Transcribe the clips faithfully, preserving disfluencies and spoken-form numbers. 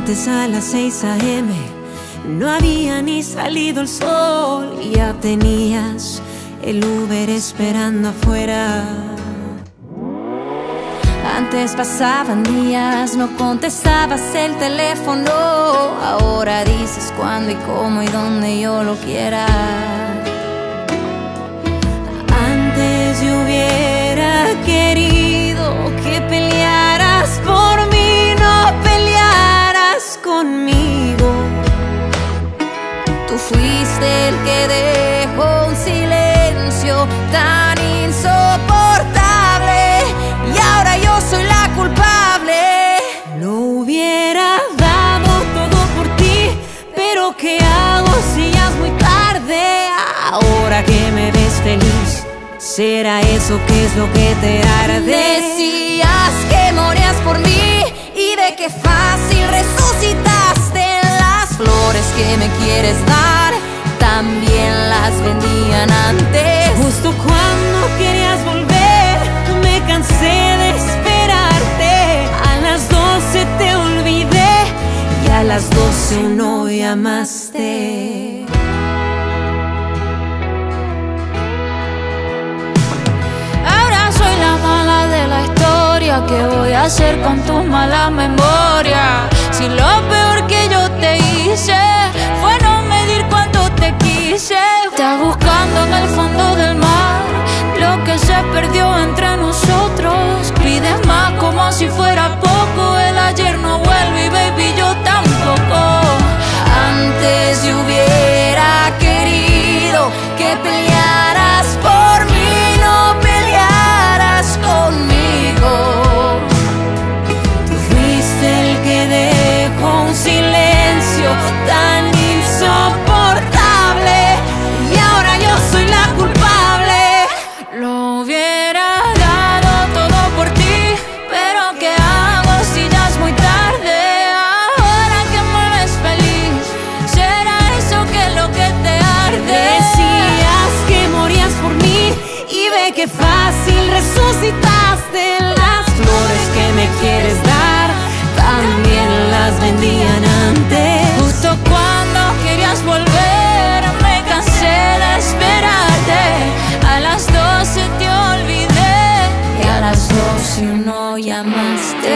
Antes a las seis a eme no había ni salido el sol y ya tenías el Uber esperando afuera. Antes pasaban días, no contestabas el teléfono. Ahora dices cuándo y cómo y dónde yo lo quiera. Antes yo hubiera querido que pelearas por mí, no pelearas conmigo. Tú fuiste el que dejó un silencio tan insoportable y ahora yo soy la culpable. Lo hubiera dado todo por ti, pero ¿qué hago si ya es muy tarde? Ahora que me ves feliz, ¿será eso que es lo que te arde? Decías que morías por mí y de qué fácil resucitaste. Las flores que me quieres dar también las vendían antes. Justo cuando querías volver, me cansé de esperarte. A las doce te olvidé y a las doce no llamaste. Ahora soy la mala de la historia. ¿Qué voy a hacer con tus malas memorias? Si lo peor que yo te hice fue no medir cuánto te quise. Estás buscando en el fondo del mar lo que se perdió entre nosotros. Pides más como si fuera poco. El ayer no vuelve y baby yo tampoco. Antes yo hubiera querido que pelearas por mí, no pelearas conmigo. Tú fuiste el que dejó un silencio tan insoportable y ahora yo soy la culpable. Lo hubiera dado todo por ti, pero ¿qué hago si ya es muy tarde? Ahora que me ves feliz, ¿será eso que es lo que te arde? Decías que morías por mí y ve qué fácil resucitaste. Las flores que me quieres dar también las vendían antes. Justo cuando querías volver, me cansé de esperarte. A las doce te olvidé Y a las doce no llamaste.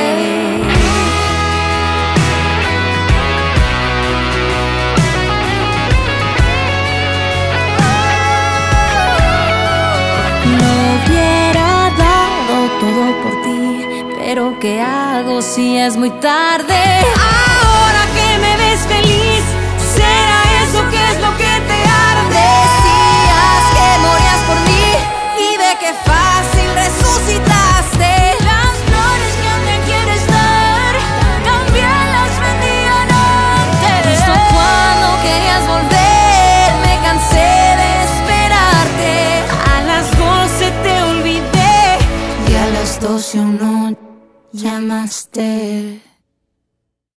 No hubiera dado todo por ti, pero ¿qué hago si es muy tarde? Ahora que me ves feliz, ¿será eso que es lo que te arde? Decías que morías por mí y de qué fácil resucitaste. Las flores que me quieres dar también las vendían antes. Justo cuando querías volver, me cansé de esperarte. A las doce te olvidé y a las doce aún no llamaste.